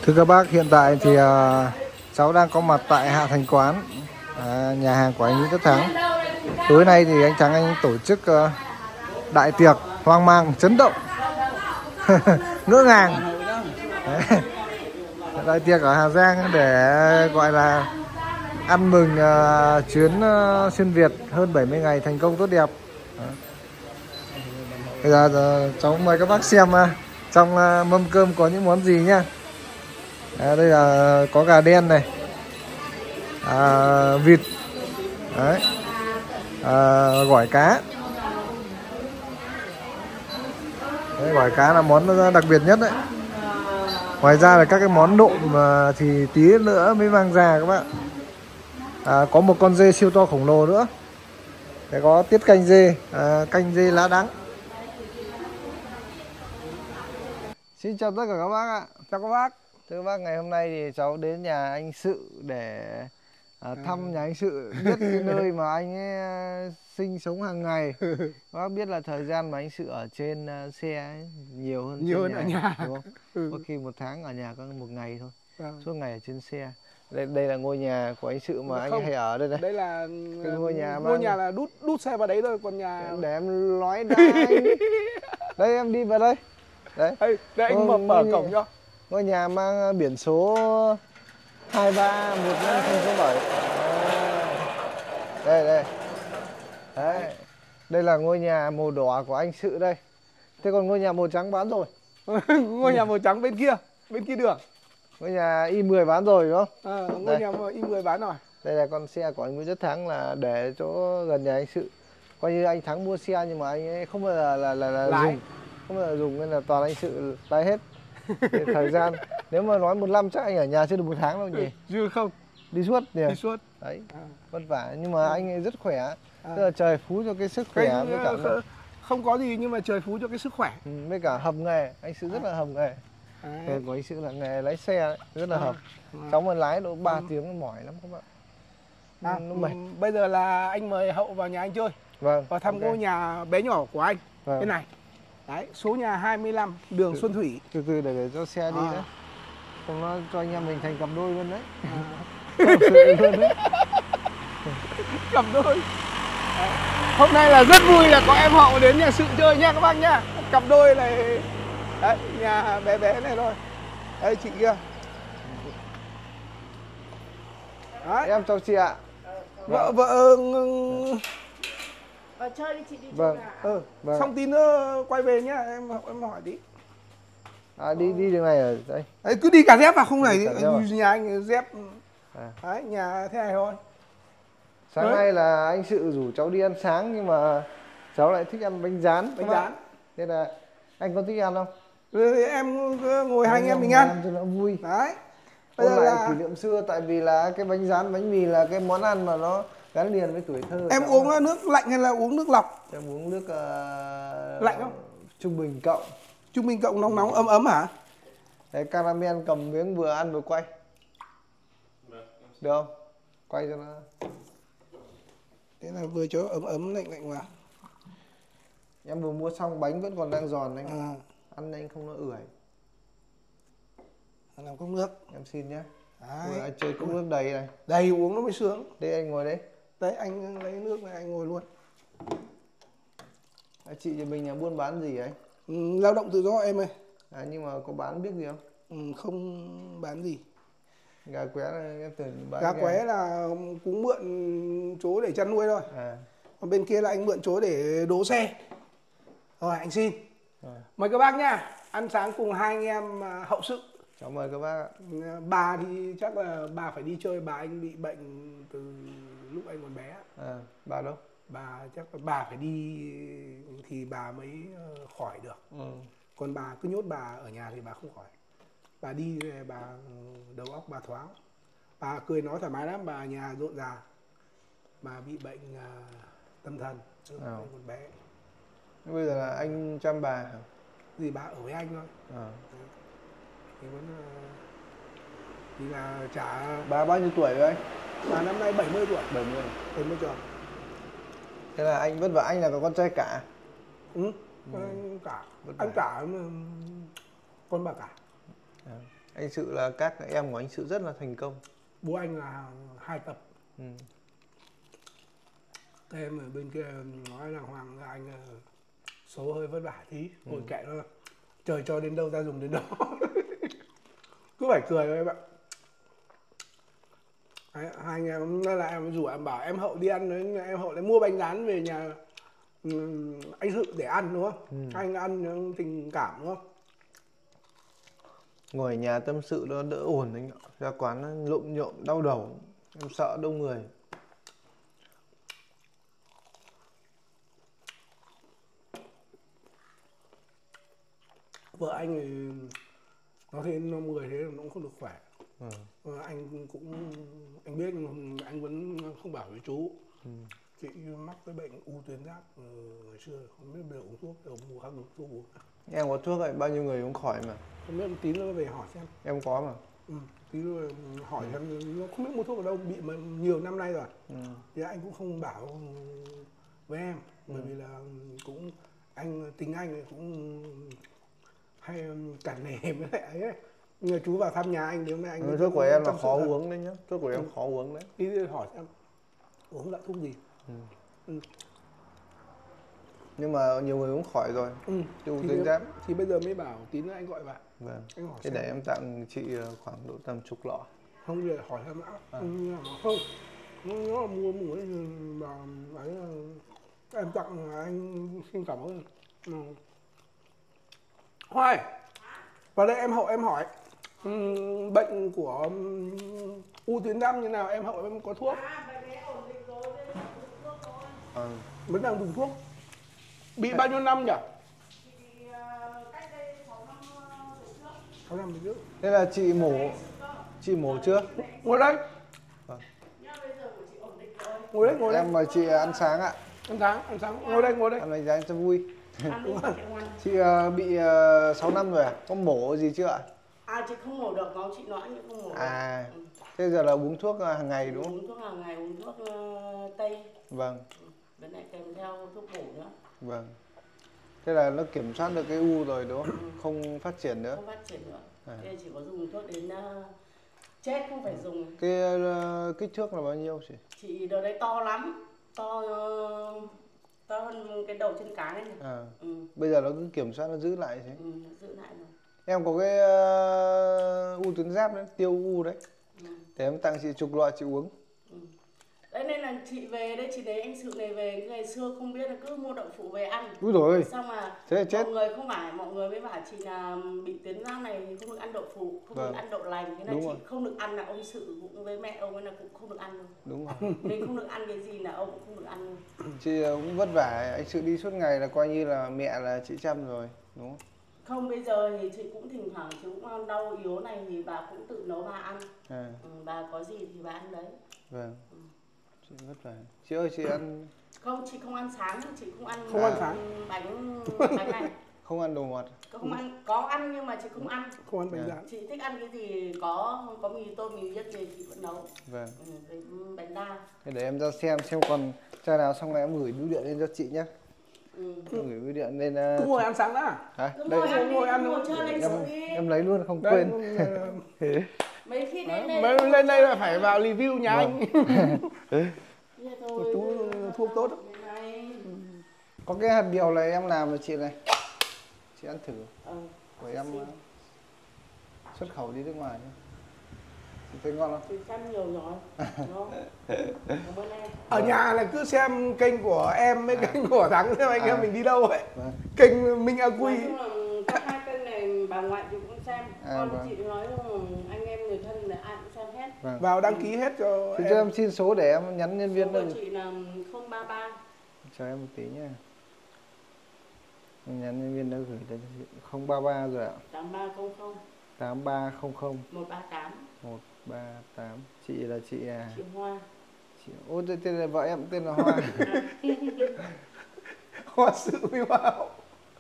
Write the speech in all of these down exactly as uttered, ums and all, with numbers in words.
Thưa các bác, hiện tại thì uh, cháu đang có mặt tại Hạ Thành Quán, à, nhà hàng của anh Nguyễn Tất Thắng. Tối nay thì anh Thắng anh tổ chức uh, đại tiệc hoang mang chấn động, ngỡ ngàng. Đại tiệc ở Hà Giang để gọi là ăn mừng uh, chuyến uh, xuyên Việt hơn bảy mươi ngày thành công tốt đẹp. Đó. Bây giờ uh, cháu mời các bác xem uh, trong uh, mâm cơm có những món gì nhá. À, đây là có gà đen này, à, vịt, đấy, à, gỏi cá. Đấy, gỏi cá là món đặc biệt nhất đấy. Ngoài ra là các cái món nộm mà thì tí nữa mới mang ra các bạn. À, có một con dê siêu to khổng lồ nữa. Để có tiết canh dê, à, canh dê lá đắng. Xin chào tất cả các bác ạ. Chào các bác. Thưa các bác, ngày hôm nay thì cháu đến nhà anh Sự để à, thăm nhà anh Sự, biết cái nơi mà anh ấy sinh sống hàng ngày. Các bác biết là thời gian mà anh Sự ở trên uh, xe ấy, nhiều hơn nhiều hơn nhà, ở nhà, đúng không? Ừ. Có khi một tháng ở nhà có một ngày thôi, vâng. Suốt ngày ở trên xe. Đây, đây là ngôi nhà của anh Sự mà anh Không, hay ở đây đây. Đây là cái ngôi nhà ngôi mang... nhà là đút đút xe vào đấy thôi, còn nhà để em nói ra anh. Đây em đi vào đây. Đấy. Đây, đây anh Ô, mở mở cổng cho. Ngôi nhà mang biển số hai ba một năm không không bảy. Đây đây. Đấy. Đây là ngôi nhà màu đỏ của anh Sự đây. Thế còn ngôi nhà màu trắng bán rồi. Ngôi nhà màu trắng bên kia, bên kia đường. Ngôi nhà i mười bán rồi đúng không? À, ngôi đây. Nhà i mười bán rồi. Đây là con xe của anh Nguyễn Tất Thắng, là để chỗ gần nhà anh Sự. Coi như anh Thắng mua xe nhưng mà anh ấy không bao giờ là là, là, là dùng, không bao giờ dùng, nên là toàn anh Sự lái hết. Thời gian nếu mà nói một năm chắc anh ở nhà chưa được một tháng đâu nhỉ? Chưa không? Đi suốt nhỉ? Đi suốt. Đấy, à. Vất vả nhưng mà anh ấy rất khỏe. À. Tức là trời phú cho cái sức khỏe cái, với cả không, không có gì nhưng mà trời phú cho cái sức khỏe. Ừ, với cả hợp nghề, anh Sự rất là hợp nghề. Nghề của anh Sự là nghề lái xe đấy, rất là à. hợp. À. Cháu mà lái độ ba tiếng nó mỏi lắm các bạn. À, nó mệt. Bây giờ là anh mời Hậu vào nhà anh chơi. Vâng. Vào thăm okay. ngôi nhà bé nhỏ của anh. Vâng. Bên này. Đấy, số nhà hai mươi lăm đường từ, Xuân Thủy. Từ từ để, để cho xe đi à. đấy. Không nó cho anh em mình thành cặp đôi luôn đấy. À. luôn đấy. Cặp đôi. Đấy. Hôm nay là rất vui là có em Hậu đến nhà Sự chơi nha các bác nhá. Cặp đôi này. Đấy, nhà bé bé này thôi. Đây chị kia. Đấy. Em chào chị ạ. Vợ vợ Vào chơi đi chị, đi vâng. chơi ừ. vâng. Xong tí nữa quay về nhá, em em hỏi tí. À, đi đi đường này ở đây. Đấy, cứ đi cả dép vào không này, nhà anh dép. À. Đấy, nhà thế này thôi. Sáng Đấy. nay là anh Sự rủ cháu đi ăn sáng nhưng mà cháu lại thích ăn bánh rán. Bánh rán. Nên là anh có thích ăn không? Ừ, em ngồi hai anh em mình ăn. Ăn cho nó vui. Đấy. Bây giờ lại là... kỷ niệm xưa, tại vì là cái bánh rán, bánh mì là cái món ăn mà nó gắn liền với tuổi thơ. Em uống là... nước lạnh hay là uống nước lọc? Em uống nước uh... lạnh không? Trung bình cộng. Trung bình cộng nóng nóng ấm ấm hả? Đấy, caramel cầm miếng vừa ăn vừa quay. Được không? Quay cho nó. Thế là vừa cho ấm ấm lạnh lạnh vào. Em vừa mua xong bánh vẫn còn đang giòn anh. À. Ăn anh không nó ưởi. Làm cốc nước. Em xin nhé. Đấy. Anh chơi cốc nước đầy này. Đầy uống nó mới sướng. Đây anh ngồi đấy. Đấy anh lấy nước này anh ngồi luôn. À, chị thì mình nhà buôn bán gì ấy? Ừ, lao động tự do em ơi. À, nhưng mà có bán biết gì không? Ừ, không bán gì. Gà qué là em tưởng bán gà qué là cũng mượn chỗ để chăn nuôi thôi. À. Còn bên kia là anh mượn chỗ để đỗ xe. Rồi anh xin. Rồi. Mời các bác nha. Ăn sáng cùng hai anh em Hậu Sự. Cháu mời các bác ạ. Bà thì chắc là bà phải đi chơi, bà anh bị bệnh từ lúc anh còn bé. À, bà đâu? Bà chắc là bà phải đi thì bà mới khỏi được. Ừ. Còn bà cứ nhốt bà ở nhà thì bà không khỏi. Bà đi bà đầu óc bà thoáng. Bà cười nói thoải mái lắm, bà ở nhà rộn ràng. Bà bị bệnh uh, tâm thần lúc à. Còn bé. Bây giờ là anh chăm bà hả? Gì bà ở với anh thôi. À. Thì vẫn uh, thì là trả. Bà bao nhiêu tuổi rồi anh? Bà năm nay bảy mươi tuổi. bảy mươi. bảy mươi tuổi. Thế là anh vất vả, anh là có con trai cả. Ừ, ừ. Anh cả. Anh cả con bà cả. À. anh Sự là các em của anh Sự rất là thành công. Bố anh là hai tập. Ừ. Em ở bên kia nói là Hoàng là anh số hơi vất vả tí, Ừ. ngồi kệ thôi. Trời cho đến đâu ta dùng đến đó. Cứ phải cười thôi em ạ. Đấy, hai anh em là em rủ em bảo em Hậu đi ăn đấy, em Hậu lại mua bánh rán về nhà um, anh Sự để ăn đúng không? Ừ. Anh ăn tình cảm đúng không? Ngồi ở nhà tâm sự nó đỡ ổn anh ạ. Ra quán nó lộn nhộn đau đầu, em sợ đông người. Vợ anh thì nó thêm năm người thế nó cũng không được khỏe. Ừ. Ờ, anh cũng anh biết anh vẫn không bảo với chú. Ừ. Chị mắc cái bệnh u tuyến giáp uh, ngày xưa không biết bây giờ uống thuốc đều mua khắc thuốc uống. Em có thuốc ấy, bao nhiêu người cũng khỏi mà. Không biết tí nữa về hỏi xem. Em có mà. Ừ, tí nữa hỏi xem nó không biết mua thuốc ở đâu, bị mà nhiều năm nay rồi. Ừ. Thì anh cũng không bảo với em, Ừ. bởi vì là cũng anh tính anh cũng hay cản nề với lại ấy. Nhưng mà chú vào thăm nhà anh thì hôm nay anh Ừ, thuốc của em là tâm sự khó thật. uống đấy nhá. Thuốc của em Ừ. khó uống đấy. Đi hỏi xem uống loại thuốc gì. Ừ. Ừ. Nhưng mà nhiều người cũng khỏi rồi. Ừ. Chú Thì, tuyến bây- giáp. thì bây giờ mới bảo tí nữa anh gọi vào. Vâng. Anh hỏi Thế xem. để em tặng chị khoảng độ tầm chục lọ. Không thì hỏi xem đã. À. Ừ, nhưng mà không. Nó, nó là mua một cái mà ấy là em tặng anh xin cảm ơn. Ừ. Hoài, vào đây em Hậu em hỏi um, bệnh của um, u tuyến giáp như nào, em Hậu em có thuốc? Ừ. Vẫn đang dùng thuốc. Bị bao nhiêu năm nhỉ? sáu năm trước. Thế là chị mổ chị mổ chưa? Ngồi đây. Vâng. Ngồi đây, ngồi đây. Em mời chị ăn sáng ạ. Ăn sáng, ăn sáng. Ngồi đây, ngồi đây. Ăn bánh rán cho vui. Đúng rồi. Chị uh, bị uh, sáu năm rồi à? Có mổ gì chưa ạ? À chị không mổ được, máu chị loãng nhưng không mổ được. À, Ừ. thế giờ là uống thuốc uh, hàng ngày đúng không? Uống thuốc hàng ngày, uống thuốc uh, Tây. Vâng. Ừ. Bên này kèm theo thuốc bổ nữa. Vâng. Thế là nó kiểm soát được cái u rồi đúng không? Ừ. Không phát triển nữa. Không phát triển nữa. À. Thế chỉ có dùng thuốc đến uh, chết không phải dùng. Cái uh, kích thước là bao nhiêu chị? Chị đợt đấy to lắm, to uh, to hơn cái đầu chân cái này. À. Ừ. Bây giờ nó cứ kiểm soát, nó giữ lại thế. Ừ, nó giữ lại rồi. Em có cái uh, u tuyến giáp đấy, tiêu u đấy. Ừ. Để em tặng chị chục lọ chị uống. Ừ. Đấy nên là chị về đây, chị thấy anh Sự này về ngày xưa không biết là cứ mua đậu phụ về ăn. Úi dồi ôi. Xong mà Thế là chết. mọi người không phải, mọi người mới bảo chị là bị tuyến giáp này thì không được ăn đậu phụ, không Vâng. được ăn đậu lành. Thế là Đúng chị rồi. không được ăn, là ông Sự cũng với mẹ ông ấy là cũng không được ăn luôn. Đúng rồi. Nên không được ăn cái gì là ông cũng không được ăn luôn. Chị cũng vất vả, anh Sự đi suốt ngày là coi như là mẹ là chị chăm rồi, đúng không? Không, bây giờ thì chị cũng thỉnh thoảng chị cũng đau yếu này thì bà cũng tự nấu bà ăn. À, Ừ, bà có gì thì bà ăn đấy. vâng. Chị vất vả. Chị ơi, chị ăn Không, chị không ăn sáng, chị không ăn Không ăn sáng. bánh bánh này. không ăn đồ ngọt? Không ăn, có ăn nhưng mà chị không ăn. Không ăn bánh À. rán. Chị thích ăn cái gì có có mì tôm, mì nhất gì chị vẫn nấu. Vâng. Ừ, với bánh đa. Thế để em ra xem xem còn chai nào, xong rồi em gửi bưu điện lên cho chị nhé. Ừ. Em gửi bưu điện lên. Cứ Uh... ngồi ăn sáng đã. Hả? Cứ Đây, ngồi ăn đi, ngồi ăn ngồi thôi. chơi anh em Sự đi. em lấy luôn không Đấy, quên. ừ, Mấy khi lên đấy, đây. mới lên đây là phải vào review nhà Vâng. anh. Thế thôi. Chú thuốc tốt. Này. Có cái hạt điều này em làm cho chị này. Chị ăn thử. Ừ. Của em Xin. uh, xuất khẩu đi nước ngoài nhé. Chị thấy ngon không? Chị xem nhiều rồi. Ngon. Cảm ơn em. Ở nhà là cứ xem kênh của em với À. kênh của Thắng xem anh À. em mình đi đâu vậy. Vâng. Kênh Minh A Quy. Nói chung là có hai kênh này bà ngoại chị cũng xem. À, Con vâng. chị nói là anh em người thân là ai cũng xem hết. Vâng. Vào đăng ký hết cho Thế em. cho em xin số để em nhắn nhân viên Số nữa. của chị là không ba ba. Chờ em một tí nhé. Em nhắn nhân viên đã gửi đến cho chị. không ba ba rồi ạ. tám ba không không tám ba không không một ba tám. một ba tám. Chị là chị à? Chị Hoa. Chị... Ô, tên tên là vợ em tên là Hoa. Hoa Sự với Hoa Hậu.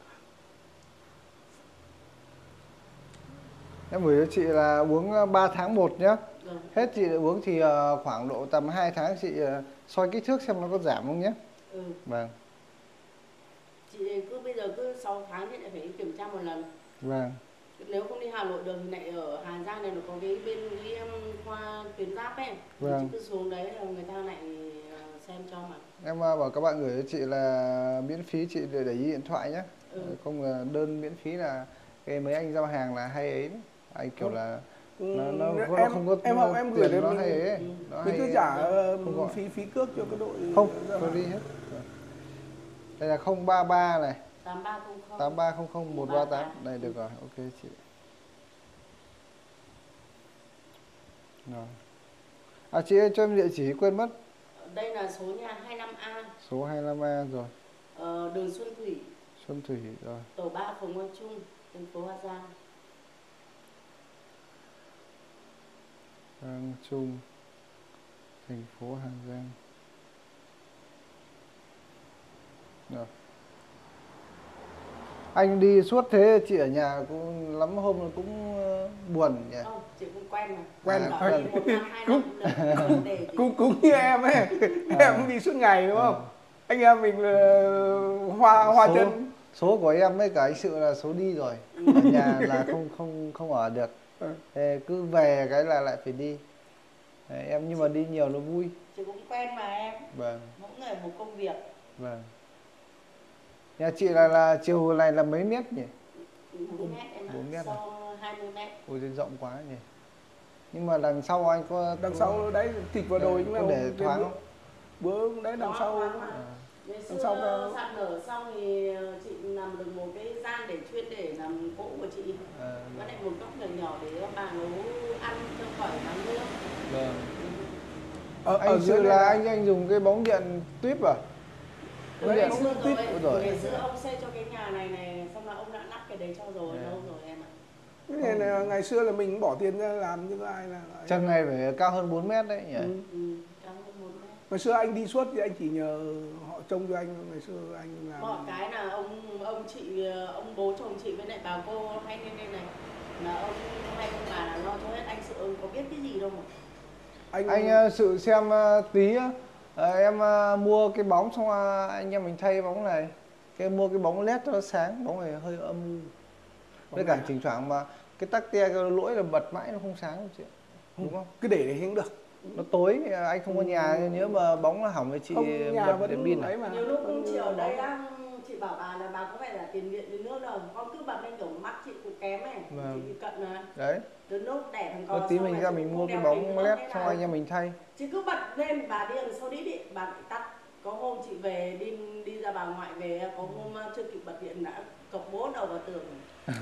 Em gửi cho chị là uống ba tháng một nhá. Rồi. Hết chị uống thì uh, khoảng độ tầm hai tháng chị uh, soi kích thước xem nó có giảm không nhé. Ừ. Vâng. Chị cứ bây giờ cứ sáu tháng thì lại phải kiểm tra một lần. Vâng. Nếu không đi Hà Nội được thì lại ở Hà Giang này nó có cái bên cái um, khoa tuyến giáp ấy. Vâng. Chị cứ xuống đấy là người ta lại uh, xem cho mà. Em uh, bảo các bạn gửi cho chị là miễn phí, chị để để ý điện thoại nhé. Ừ. Không là đơn miễn phí là cái mấy anh giao hàng là hay ấy đấy. Anh kiểu là Ừ, nó, nó, nó em, không có em học em gửi tiền đến nó mình, hay ấy. Ừ. Nó mình hay cứ trả không gọi. phí phí cước cho cái đội Không, giao tôi hàng. đi hết. Đây là không ba ba này, tám ba không không tám ba không không một ba tám. Đây được rồi, ok chị. Rồi. À chị ơi cho em địa chỉ quên mất. Đây là số nhà hai mươi lăm A, Số hai mươi lăm A rồi. ờ, đường Xuân Thủy, Xuân Thủy rồi. tổ ba phường Quang Trung, thành phố Hà Giang. Quang Trung, thành phố Hà Giang. Rồi. Anh đi suốt thế chị ở nhà cũng lắm hôm là cũng uh, buồn nhỉ. Không, chị cũng quen mà. Quen À, Bảo quen. đi một năm hai năm cũng được, không vấn đề gì. cũng cũng như em ấy, em cũng đi suốt ngày đúng không? Anh em mình là hoa hoa số, chân. số của em với cả anh Sự là số đi rồi. Ở nhà là không không không ở được. Thế cứ về cái là lại phải đi. Đấy, em nhưng mà đi nhiều nó vui. Chị cũng quen mà em. Vâng. Mỗi người một công việc. Vâng. Nhà chị là là chiều này là mấy mét nhỉ? bốn mét em ạ, bốn mét sau hai mươi mét. Ôi thế rộng quá nhỉ. Nhưng mà đằng sau anh có Đằng sau đấy kịch vào đồi nhưng mà có để cái thoáng bữa- không? Bữa đấy đằng Đó, sau thoáng mà. À. Ngày đằng sau xưa cái- sạt lở xong thì chị làm được một cái gian để chuyên để làm cỗ của chị. À, Với lại một góc nhỏ nhỏ để bà nấu ăn cho khỏi nắng nữa. vâng. ở, ở Anh dưới Sự này là anh anh dùng cái bóng điện tuyếp à? Bóng Ngày điện xưa rồi, Ôi giời. ngày xưa ông xây cho cái nhà này này, xong là ông đã lắp cái đấy cho rồi, À. lâu rồi em ạ. cái này là ngày xưa là mình bỏ tiền ra làm chứ có ai là Chân này phải cao hơn bốn mét đấy nhỉ? Ừ. Ừ, cao hơn một mét. Ngày xưa anh đi suốt thì anh chỉ nhờ họ trông cho anh, ngày xưa anh làm. Mọi cái là ông ông chị, ông bố chồng chị với lại bà cô hay lên đây này là ông hay ông bà là lo cho hết. Anh Sự ông có biết cái gì đâu mà. Anh Anh uh, Sự xem uh, tí uh, em uh, mua cái bóng xong uh, anh em mình thay bóng này. Cái mua cái bóng led cho nó sáng, bóng này hơi âm u. Với cả thỉnh thoảng mà cái tắc te cái lỗi là bật mãi nó không sáng đâu chị. Đúng không? cứ để đấy cũng được. Nó tối anh không có nhà nhớ mà bóng nó hỏng với chị Không, nhà bật vẫn đèn pin ấy này. mà. Nhiều lúc cũng chiều đây á, chị bảo bà là bà có phải là tiền điện đến nước đâu, con cứ bật lên kiểu mắt chị cũng kém ấy, Vâng. chị bị cận mà. Đấy. Đến lúc đẻ thằng Có con tí xong mình rồi ra chị mình cũng mua cái đeo bóng kính nước led thế xong nào. anh em mình thay. Chị cứ bật lên, bà đi đằng sau đít đi, bà lại tắt. Có hôm chị về đi đi ra bà ngoại về, có hôm chưa kịp bật điện đã cọc bố đầu vào tường.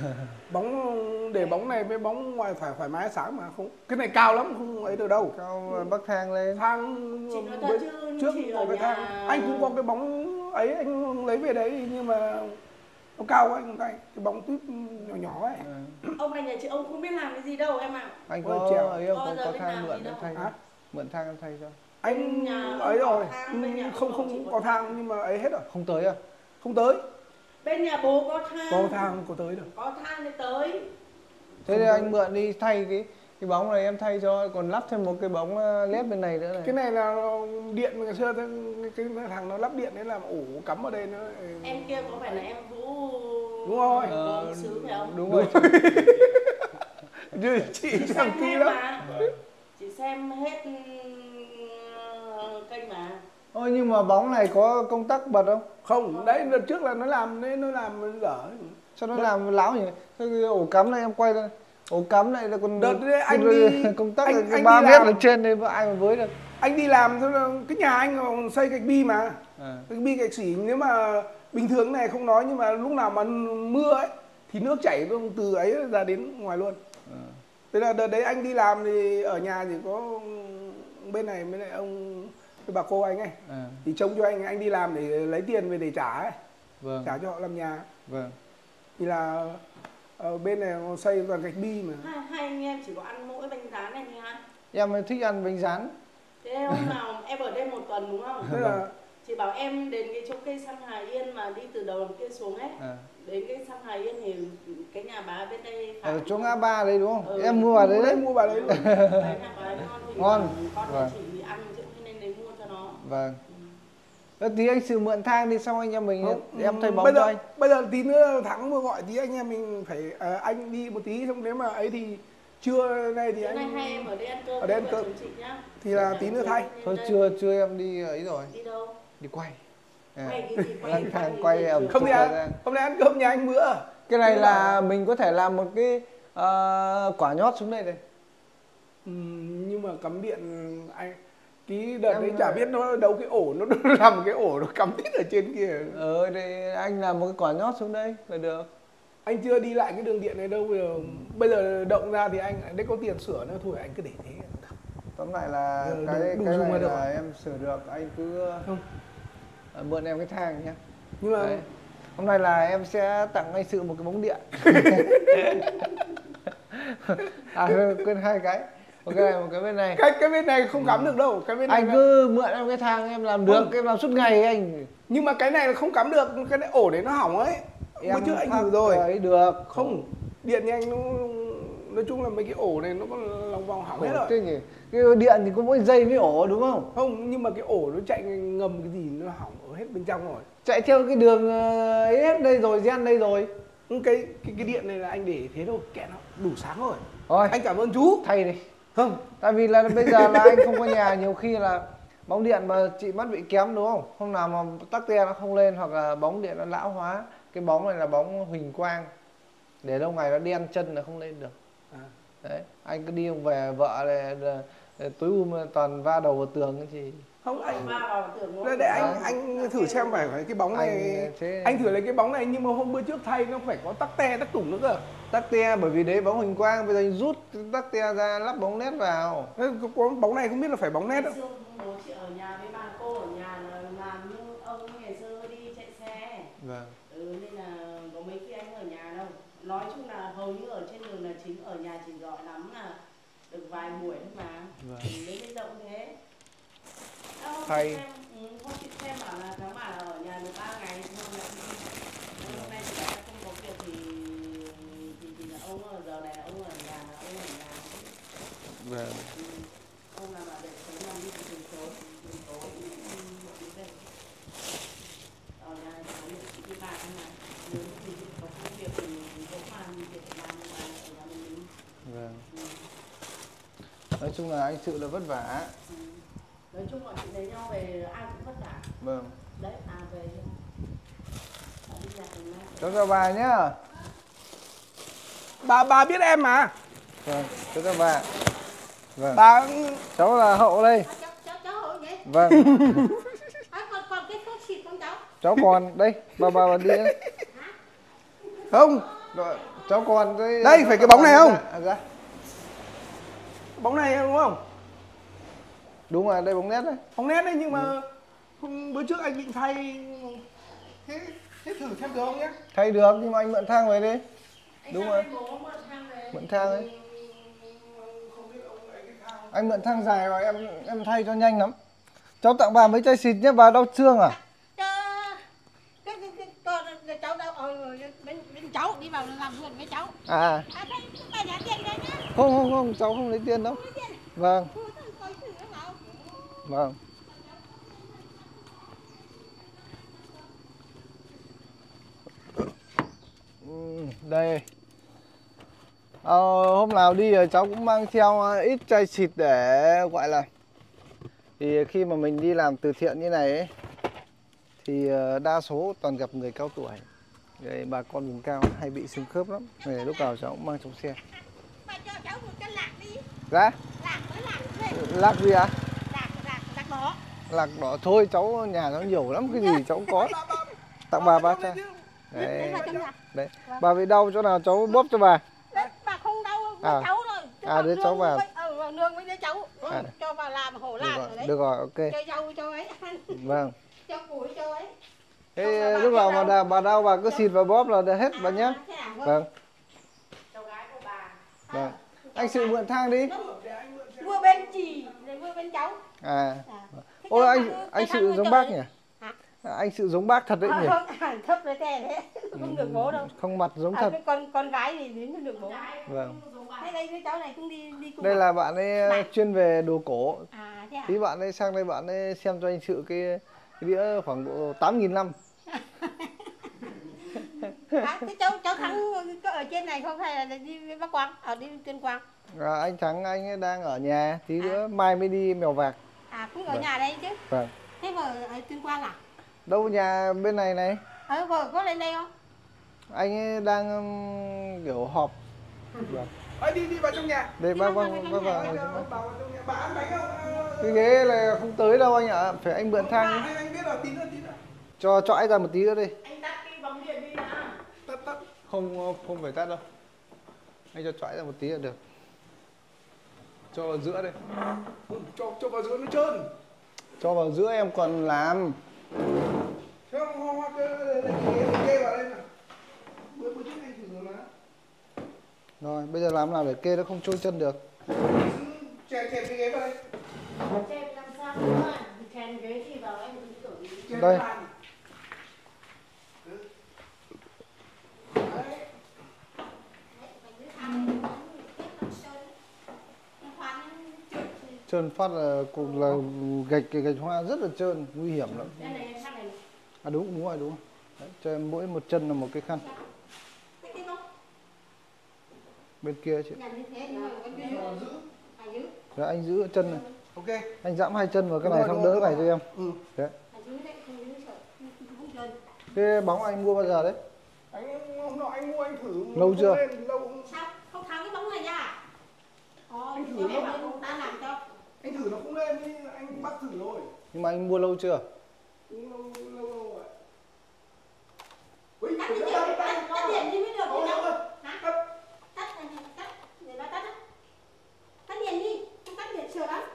Bóng để bóng này với bóng ngoài phải thoải mái sáng mà không. Cái này cao lắm không ấy được đâu. Cao bắc thang lên. Thang Chị nói thật bên- chứ trước chị có ở cái nhà... thang. Anh cũng có cái bóng ấy anh lấy về đấy nhưng mà nó cao quá anh không tay. Cái bóng tuyết nhỏ nhỏ ấy. À. Ông này nhà chị ông không biết làm cái gì đâu em ạ. Anh Ôi, có trèo. ấy không? Có Có, giờ có biết thang làm mượn gì em đâu. thay cho. Hả? Mượn thang em thay cho. Anh Nhà ông ấy có rồi. thang, bên nhà Không ông không chỉ có có thang thang. nhưng mà ấy hết rồi. Không tới à? Không tới. Bên nhà bố có thang. Có thang có tới được. Có thang thì tới. Thế thì anh mượn đi thay cái cái bóng này em thay cho, còn lắp thêm một cái bóng led bên này nữa này. Cái này là điện ngày xưa cái, cái thằng nó lắp điện đấy là ổ cắm ở đây nó. Em kia có phải là em Vũ... Đúng rồi. Ờ, Vũ Sứ phải không? Đúng rồi. Chứ chị Chị xem xem kỹ hết lắm. mà. Chị xem hết uh, kênh mà. Ôi nhưng mà bóng này có công tắc bật không? Không, đấy đợt trước là nó làm đấy, nó làm dở. Sao nó làm láo nhỉ? Cái ổ cắm này em quay lên. Ổ cắm này là còn Đợt đấy anh còn đi công tắc anh, anh ba đi mét làm, lên trên đây ai mà với được. anh đi làm thôi là cái nhà anh còn xây gạch bi mà. À. Gạch bi gạch xỉ nếu mà bình thường này không nói nhưng mà lúc nào mà mưa ấy thì nước chảy từ ấy ra đến ngoài luôn. À. Thế là đợt đấy anh đi làm thì ở nhà chỉ có bên này với lại ông cái bà cô anh ấy. À. Thì trông cho anh, anh đi làm để lấy tiền về để trả ấy. Vâng. Trả cho họ làm nhà. Vâng. Thì là ở bên này xây toàn gạch bi mà. Hai, hai anh em chỉ có ăn mỗi bánh rán này thôi hả? Em thích ăn bánh rán. Thế hôm nào em ở đây một tuần đúng không? Thế là Chị bảo em đến cái chỗ cây xăng Hà Yên mà đi từ đầu đằng kia xuống ấy. À. Đến cái xăng Hà Yên thì cái nhà bà bên đây Ở phải chỗ ngã ba đấy đúng không? Ừ. Em mua vào đấy đấy. mua vào đấy luôn. Đấy nhà bà ấy ngon thì Ngon. con Vâng. nhà chị thì ăn chứ nên đấy mua cho nó. Vâng. Ờ, tí anh Sự mượn thang đi, xong anh em mình Không, em thay bóng bây cho giờ anh. bây giờ tí nữa Thắng vừa gọi tí anh em mình phải à, anh đi một tí, xong nếu mà ấy thì trưa nay thì Trưa anh nay hai em ở đây ăn cơm ở đây với ăn vợ cơm. chồng chị nhá. Thì là tí nữa thay. Thôi trưa trưa em đi ấy rồi, Đi đâu? đi quay. Quay cái gì? Quay Lang thì thang quay quay thì ẩm chưa Không thực đi thời ăn, gian. hôm nay ăn cơm nhà anh bữa. Cái này Bữa là bảo- mình có thể làm một cái ờ, quả nhót xuống đây này. Ừm, nhưng mà cắm điện anh cái đợt Em- đấy chả biết nó đâu cái ổ nó làm một cái ổ nó cắm tít ở trên kia. Ờ thì anh làm một cái quả nhót xuống đây là được. Anh chưa đi lại cái đường điện này đâu, bây giờ bây giờ động ra thì anh đấy có tiền sửa nữa thôi, anh cứ để thế. Tóm lại là Ờ, cái đủ- đủ cái dùng này là được là rồi. em sửa được, anh cứ Không. ờ, mượn em cái thang nhé. Nhưng mà Đấy. Hôm nay là em sẽ tặng anh Sự một cái bóng điện. À quên hai cái. Một cái này một cái bên này. cái cái bên này không cắm được đâu, cái bên này Anh là- cứ mượn em cái thang em làm được, Không. em làm suốt ngày anh. nhưng mà cái này là không cắm được, cái này ổ đấy nó hỏng ấy. Bữa Em trước anh phát thử rồi. ấy được. Không, điện nhà anh nó nói chung là mấy cái ổ này nó có lòng vòng hỏng hết rồi. Thế nhỉ? Cái điện thì có mỗi dây với ổ đúng không? Không, nhưng mà cái ổ nó chạy ngầm cái gì nó hỏng ở hết bên trong rồi. Chạy theo cái đường ờ, ấy hết đây rồi, gen đây rồi. cái cái cái điện này là anh để thế thôi, kệ nó đủ sáng rồi. Thôi, Anh cảm ơn chú. thay đi. Không, Tại vì là bây giờ là anh không có nhà, nhiều khi là bóng điện mà chị mắt bị kém đúng không? Hôm nào mà tắc te nó không lên hoặc là bóng điện nó lão hóa. Cái bóng này là bóng huỳnh quang. Để lâu ngày nó đen chân là không lên được. à, Đấy, anh cứ đi về vợ này là- là tối um toàn va đầu vào tường cái gì. không anh va vào tường nó- để, để anh Đấy. anh thử xem phải phải cái bóng này Anh thế- anh thử lấy cái bóng này, nhưng mà hôm bữa trước thay nó phải có tắc te tắc tủng nữa cơ. Tắc te bởi vì đấy bóng huỳnh quang, bây giờ anh rút cái tắc te ra lắp bóng led vào. Thế có, có bóng này không biết là phải bóng nét Ngày đâu. xưa bố chị ở nhà với bà cô ở nhà là làm như ông ngày xưa đi chạy xe. Vâng. Ừ, nên là có mấy khi anh ở nhà đâu. Nói chung là hầu như ở trên đường là chính, ở nhà chỉ gọi lắm là được vài buổi thôi mà. Vâng. Ừ, lấy cái rộng thế. Đâu, hôm Thay. chị xem, ừ, hôm chị xem bảo là tháng bảo là ở nhà được ba ngày thôi lại đi. Nếu hôm nay chị đã không có việc thì thì, thì là ông ở giờ này là ông ở nhà là ông ở nhà. Vâng. Ừ. Ông nào mà để sống làm đi từ từ tối, từ tối đi về. Ở nhà thì có một chị đi bà thôi mà. Nếu thì có công việc thì cũng mà việc làm mà ở nhà mình. Vâng. Ừ. Nói chung là anh Sự là vất vả. Ừ. Nói chung là chị lấy nhau về ai cũng vất vả. Vâng. Đấy, à về à, đi nhặt cùng nhau. Cháu chào bà nhá. Bà bà biết em mà. Vâng, cháu chào bà. Vâng. Bà Cháu là Hậu đây. À, cháu cháu cháu hỏi vậy? Vâng. À, còn còn cái thuốc xịt không cháu? Cháu còn đây, bà bà bà đi nhá. không, Rồi, cháu còn đây. Đây, phải cái bóng này không? À, dạ. bóng này đúng không? Đúng rồi, đây bóng nét đấy. Bóng nét đấy, nhưng mà hôm bữa trước anh định thay. Thế thế thử xem được không nhé? Thay được nhưng mà anh mượn thang về đi. Anh Đúng sang rồi. bên bố mượn thang về. Mượn thang ấy. Không biết ông ấy cái thang. Anh mượn thang dài rồi em em thay cho nhanh lắm. Cháu tặng bà mấy chai xịt nhé, bà đau xương à? Cho cái cái cái con cháu đâu ờ bên bên cháu đi vào làm vườn với cháu. À, À thế bà trả tiền đây nhá. không không không, cháu không lấy tiền đâu. Lấy tiền. Vâng, Thôi thôi coi thử nó nào. vâng. Ừm, Đây. Ờ, hôm nào đi rồi cháu cũng mang theo ít chai xịt để gọi là, thì khi mà mình đi làm từ thiện như này ấy, thì ờ, đa số toàn gặp người cao tuổi. Đây, bà con vùng cao hay bị xương khớp lắm. Này, lúc nào cháu cũng mang trong xe. Bà cho cháu một cái lạc đi. Dạ? Lạc với lạc đây. Lạc gì ạ? Lạc lạc lạc đỏ. Lạc đỏ thôi, cháu nhà cháu nhiều lắm, cái gì cháu cũng có. Tặng bà ba cha. Đấy Đấy, là trong nhà. đấy. Bà bị đau chỗ nào cháu bóp cho bà. Đấy, bà không đau với À. cháu rồi. Chứ À, còn đứa cháu nương vào. với- Ờ, vào nương với đứa cháu. Ừ, À. cho bà làm hổ Được làm rồi, rồi đấy. được rồi, ok. Cho rau cho ấy ăn. Vâng. Cho củi cho ấy. Thế lúc nào mà đà, bà đau bà cứ xịt vào bóp là được hết bà nhé. À, thế à, vâng. Vâng, Cháu gái của bà. vâng. Anh Sự mượn thang đi. Vừa bên chị, rồi vừa bên cháu. À. À. Thế Ôi cháu anh bảo, anh cái thằng Sự người giống trời bác ấy. nhỉ? Hả? Anh Sự giống bác thật đấy À, nhỉ? không, à, thấp với thế thế, không được bố đâu. Không mặt giống À, thật. cái con con gái thì đến không được bố. Vâng. Thế đây cái cháu này cũng đi đi cùng. Đây à? là bạn ấy chuyên về đồ cổ. À thế à? Tí bạn ấy sang đây bạn ấy xem cho anh Sự cái Cái đĩa khoảng độ tám nghìn năm. À, thế cháu cháu Thắng có ở trên này không hay là đi Bắc Quang, ở đi Tuyên Quang? À, anh Thắng anh ấy đang ở nhà, tí À. nữa mai mới đi Mèo Vạc. À cũng ở Vâng. nhà đây chứ. Vâng. Thế vợ ở Tuyên Quang à? Đâu, nhà bên này này. Ờ vợ có lên đây không? Anh ấy đang um, kiểu họp. Vâng. Ơi đi đi vào trong nhà. Đây Đi bác vào vâng trong vâng nhà. vâng. Bà vào trong nhà. Bà ăn bánh không? Cái ghế là không tới đâu anh ạ, phải anh mượn Không, thang. anh anh biết rồi, tí nữa tí nữa. Cho chõi ra một tí nữa đi. Anh tắt cái bóng điện đi đã. Tắt tắt. Không không phải tắt đâu. Anh cho chõi ra một tí là được. Cho vào giữa đây. Cho cho vào giữa nó trơn. Cho vào giữa em còn làm. Thế không hoa hoa kê kê vào đây nào. Bữa bữa trước anh thử rồi mà. Rồi, bây giờ làm nào để kê nó không trôi chân được. Chèn chèn cái ghế vào đây. Chèn làm sao nữa? Chèn ghế thì vào anh cũng tưởng đi. Chèn Đây. bàn. Đấy. Trơn phát là cũng là gạch cái gạch hoa rất là trơn, nguy hiểm lắm. Đây này em sang này. À đúng đúng rồi đúng rồi. Đấy, cho em mỗi một chân là một cái khăn. Bên kia chị. Đấy, anh giữ chân này. Ok. Anh giẫm hai chân vào cái Đúng này rồi, xong đúng đỡ rồi. này cho em. Ừ. Đấy. Cái bóng anh mua bao giờ đấy? Anh hôm nọ anh mua anh thử Lâu chưa? lên, lâu Sao không tháo cái bóng này ra? Ồ, Anh thử cho em nó. bảo người ta làm cho. anh thử nó không lên ý, anh bắt thử rồi. Nhưng mà anh mua lâu chưa? Cũng lâu lâu lâu rồi. Ui, Tắt ui, điện, tắt, tắt, tắt tắt điện đi mới được Thôi, chứ thôi, đâu. thôi. Hả? Tắt. Tắt này, tắt, để nó tắt á. Tắt điện đi, không tắt điện sửa lắm.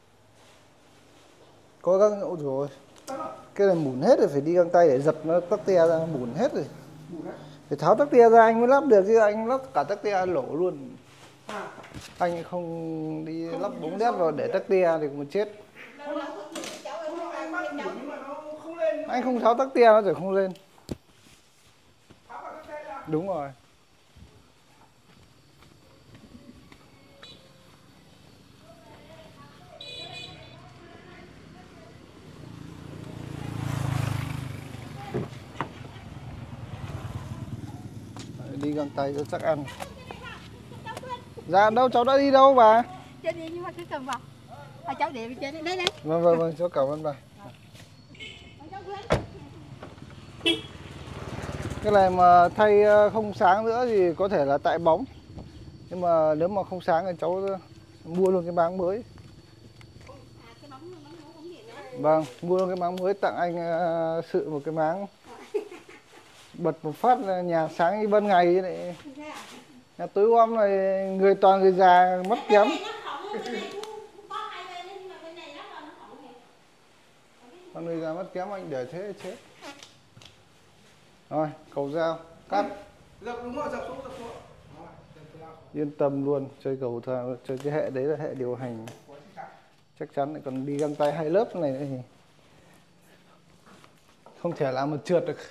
Có găng, ôi dồi ôi. Tắt rồi. Cái này mủn hết rồi, phải đi găng tay để giật nó tắc te ra, mủn hết rồi. Bù đấy. Phải tháo tắc te ra anh mới lắp được chứ, anh lắp cả tắc te lỗ luôn. À, Anh không đi Không lắp đi bóng sâu đét vào được. để tắc te thì cũng chết. Lâu lâu có gì cháu ơi, hôm nọ anh không bắt làm thử cháu. nhưng mà nó không lên. Anh không tháo tắc te nó rồi không lên. Tháo vào cái tay ra. Đúng rồi. Đấy, đi găng tay cho chắc ăn. Dạ đâu, cháu đã đi đâu bà? Chơi đi nhưng mà cứ cầm vào. À, cháu để bên trên đây, đây đây. Vâng vâng vâng, cháu cảm ơn bà. Cháu Quyên. Cái này mà thay không sáng nữa thì có thể là tại bóng. Nhưng mà nếu mà không sáng thì cháu mua luôn cái máng mới. À, cái bóng bóng bóng bóng điện đó. Vâng, mua luôn cái máng mới tặng anh uh, Sự một cái máng. Bật một phát là nhà sáng như ban ngày này. Nhà tối om này người toàn người già mắt kém. Con người già mắt kém anh để thế chết. Rồi, cầu dao, cắt. Dập đúng rồi, dập xuống, dập xuống. Rồi, dập xuống. Yên tâm luôn, chơi cầu thang, chơi cái hệ đấy là hệ điều hành. Chắc chắn lại còn đi găng tay hai lớp này nữa thì không thể làm một trượt được.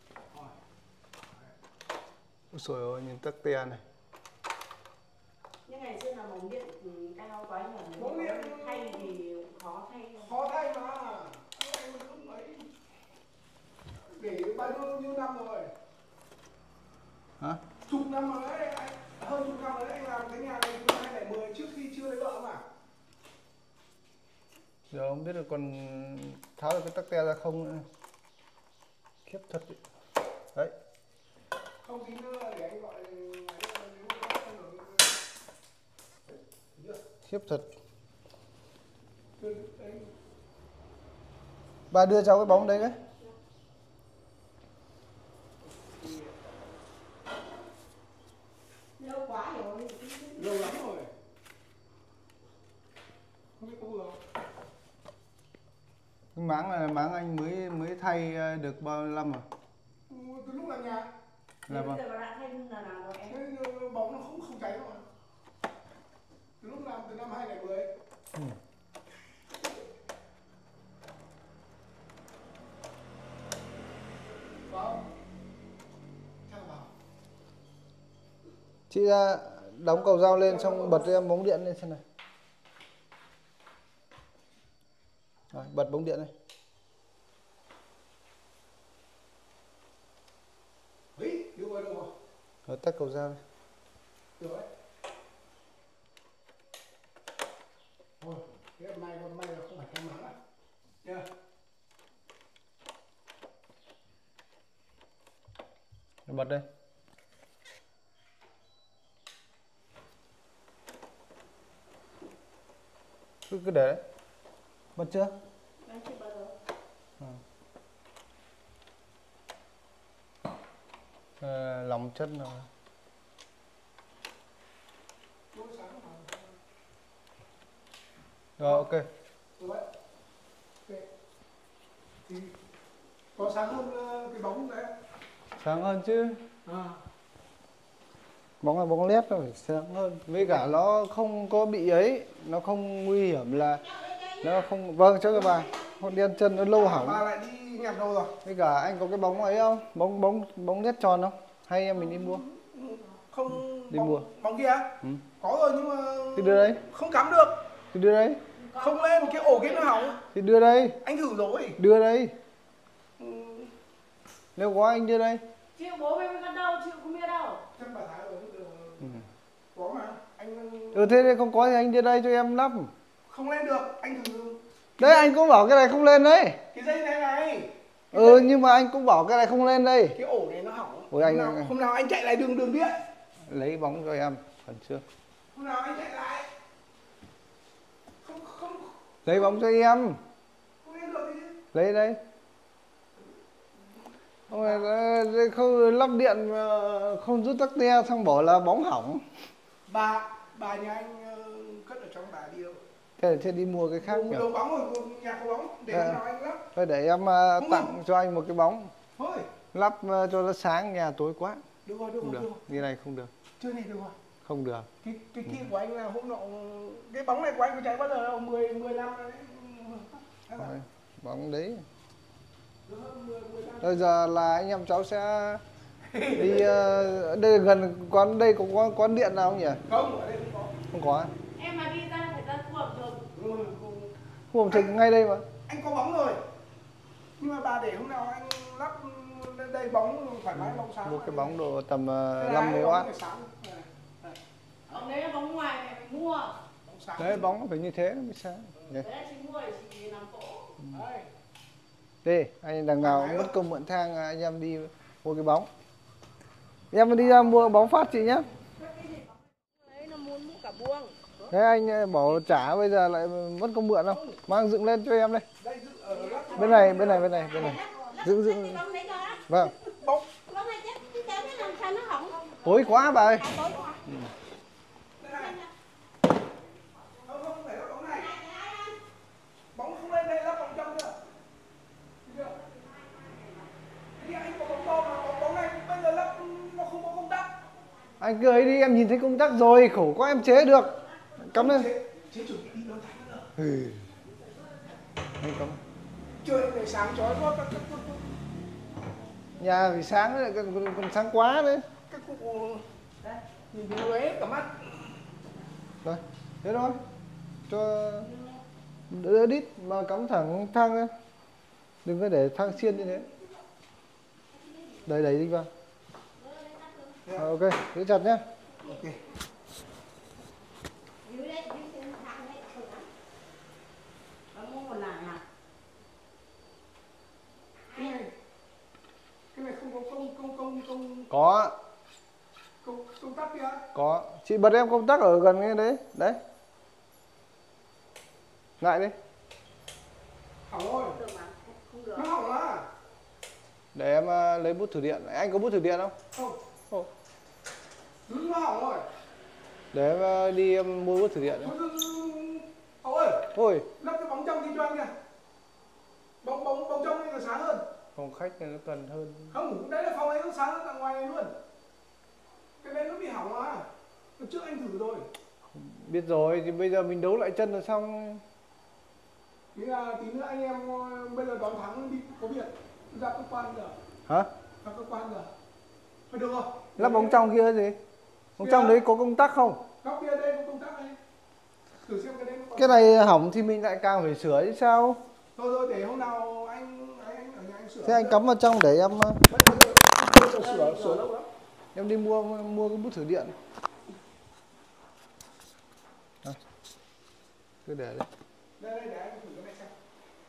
Ôi trời ơi, nhìn tắc te này. Nhưng ngày xưa là bóng điện cao quá nhỉ? Bóng điện thay thì khó thay. khó thay mà. Anh không ấy. Để bao nhiêu nhiêu năm rồi? Hả? Chục năm rồi đấy, anh hơn chục năm rồi đấy, anh làm cái nhà này từ hai không một không trước khi chưa lấy vợ mà. Giờ không biết là còn tháo được cái tắc te ra không nữa. Khiếp thật đấy. Đấy. Không tí nữa để anh gọi. Khiếp thật. Bà đưa cháu cái bóng đấy đấy. Lâu quá rồi. Lâu lắm rồi. Không biết có vừa không? Cái máng này là máng anh mới mới thay được bao nhiêu năm rồi? Ừ, từ lúc làm nhà. Là Bây vâng. giờ bà đã thay là nào rồi em? Thế bóng nó không không cháy đâu mà. Từ lúc làm từ năm hai không một không. Ừ. Vào. Chắc là vào. Chị ra đóng cầu dao lên xong bật em bóng điện lên xem này. Rồi, bật bóng điện này. ấy được rồi, được rồi. Rồi tắt cầu dao đi. Được đấy. Thôi, cái may con may là không phải con mắng à. Nha. Bật đây. Cứ cứ để đấy. Bật chưa? Đang chưa bật rồi. À. À, lòng chân rồi. Rồi ok. Được đấy. Ok. Thì có sáng hơn ờ, cái bóng đấy. Sáng hơn chứ. À. Bóng là bóng led nó phải sáng hơn. Với cả nó không có bị ấy, nó không nguy hiểm là nó không. Vâng cho các bà. Con đen chân nó lâu hỏng. Bà lại đi nhặt đâu rồi? Với cả anh có cái bóng ấy không? Bóng bóng bóng led tròn không? Hay em mình đi mua? Không. Đi bóng, mua. Bóng kia? Ừ. Có rồi nhưng mà Thì đưa đây. không cắm được. Thì đưa đây. Không lên cái ổ kia nó hỏng. Thì đưa đây. Anh thử rồi. Đưa đây. Ừ. Nếu có anh đưa đây. Chịu bố mày bắt đâu, chịu không biết đâu. Chắc bà Thái rồi. Ừ. Có mà. Anh Ừ thế thì không có thì anh đưa đây cho em lắp. không lên được. Anh thử. Đấy anh cũng bảo cái này không lên đấy. Cái dây này này. Cái Ừ dây... nhưng mà anh cũng bảo cái này không lên đây. Cái ổ này nó hỏng. Ôi, anh- hôm, nào, anh- hôm nào anh chạy lại đường đường điện. Lấy bóng cho em phần trước. Hôm nào anh chạy lại. Không không Lấy bóng cho em. không lên được thì Lấy đây. Không, phải- không lắp điện mà không rút tắc te xong bảo là bóng hỏng. bà bà nhà anh ờ, cất ở trong bà đi đâu? Thế thì đi mua cái khác nhỉ? Đồ bóng rồi, nhà có bóng để À. hôm nào anh lắp. Thôi để em uh, Không, tặng không. cho anh một cái bóng. Thôi, Lắp uh, cho nó sáng, nhà tối quá. được rồi, được Không rồi, được. được rồi. Như này không được. Chưa này được rồi. Không được. Cái cái kia của anh là hôm nọ cái bóng này của anh có chạy bao giờ đâu? mười mười năm rồi đấy. Hay là- Đấy, bóng đấy. Được hơn mười mười năm. Bây giờ là anh em cháu sẽ đi uh, đây gần quán đây có quán, quán điện nào không nhỉ? Không, ở đây không có. Không có. Em mà đi ra phải ra khu ẩm thực. Ừ, không. Khu ẩm thực ngay đây mà. Anh có bóng rồi. Nhưng mà bà để hôm nào anh lắp lên đây bóng thoải mái bóng sáng. Mua cái bóng độ tầm uh, Cái này năm mươi bóng oát. phải sáng. Đây, đây, Bóng đấy là bóng ngoài mẹ phải mua. bóng sáng. Đấy bóng nó phải như thế nó mới sáng. Đây. Đấy là chị mua để chị làm cỗ. Đấy. Đi, anh đằng nào mất công mượn thang anh em đi mua cái bóng. Em đi ra mua bóng phát chị nhé. Đấy nó muốn mua cả buông. Thế anh bảo trả bây giờ lại mất công mượn không? Mang dựng lên cho em đây. Đây dự ở lắp Bên này, bên này, bên này, bên này. Dựng dựng. Bóng đấy rồi á. Vâng. bóng. Bóng này chết chứ kéo cái làm sao nó hỏng. Tối quá bà ơi. À, tối quá. Đây này. Không không phải lắp bóng này. Bóng không lên đây lắp bóng trong nữa. Được. Thì anh có bóng to mà bóng, bóng này bây giờ lắp nó không có công tắc. Anh cứ ấy đi, em nhìn thấy công tắc rồi, khổ quá em chế được. Cắm lên. Chế, chế chuẩn bị đi đón thánh nữa. Ừ. Anh cắm. Trời này sáng chói quá các các các Nhà thì sáng đấy, còn, còn, còn sáng quá đấy. các cụ nhìn thấy lóe cả mắt. Rồi, thế thôi. Cho đỡ đít mà cắm thẳng thang ra. Đừng có để thang xiên như thế. Đẩy đẩy đi vào. À, ok, giữ chặt nhé. Ok. Dưới đây, dưới trên thang đấy, thử lắm. Bóng mua một lại à? Cái này cái này không có công công công công Có, công công tắc kia. có. Chị bật em công tắc ở gần cái đấy. Đấy. Lại đi. Hỏng rồi. Được mà. Không được. Nó hỏng à? Để em uh, lấy bút thử điện. Anh có bút thử điện không? Không. Ồ. Đúng nó hỏng rồi. Để em uh, đi em mua bút thử điện. Thôi, thôi, thôi. Hậu ơi, Thôi, lắp cái bóng trong đi cho anh kìa. Bóng bóng bóng trong đây là sáng hơn. phòng khách này nó cần hơn. Không, đấy là phòng ấy nó sáng hơn tận ngoài này luôn. Cái đấy nó bị hỏng à? Lúc trước anh thử rồi. Biết rồi, thì bây giờ mình đấu lại chân là xong. Nghĩa là tí nữa anh em ờ, bây giờ đón thắng đi có việc ra cơ quan giờ. Hả? Ra cơ quan giờ. Phải được không? Lắp bóng trong kia gì? Bóng trong đấy có công tắc không? Góc kia đây có công tắc này. Thử xem cái đấy nó có. Cái này hỏng thì mình lại càng phải sửa chứ sao? Thôi thôi để hôm nào anh anh, anh ở nhà anh sửa. Thế anh cắm vào trong để em uh, Bây giờ, bây giờ sửa sửa lâu lắm. Em đi mua mua cái bút thử điện. À, cứ để đây. Đây đây để anh thử cái này xem.